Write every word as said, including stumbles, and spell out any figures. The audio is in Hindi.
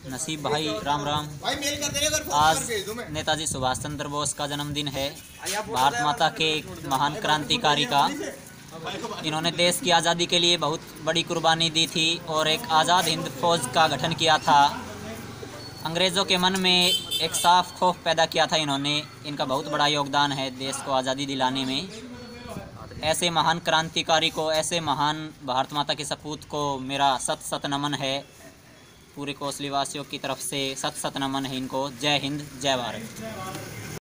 नसीब भाई राम राम। आज नेताजी सुभाष चंद्र बोस का जन्मदिन है, भारत माता के एक महान क्रांतिकारी का। इन्होंने देश की आज़ादी के लिए बहुत बड़ी कुर्बानी दी थी और एक आज़ाद हिंद फौज का गठन किया था। अंग्रेज़ों के मन में एक साफ खौफ पैदा किया था इन्होंने। इनका बहुत बड़ा योगदान है देश को आज़ादी दिलाने में। ऐसे महान क्रांतिकारी को, ऐसे महान भारत माता के सपूत को मेरा सत सत नमन है। पूरे कोसली वासियों की तरफ से सत सत नमन है इनको। जय हिंद, जय भारत।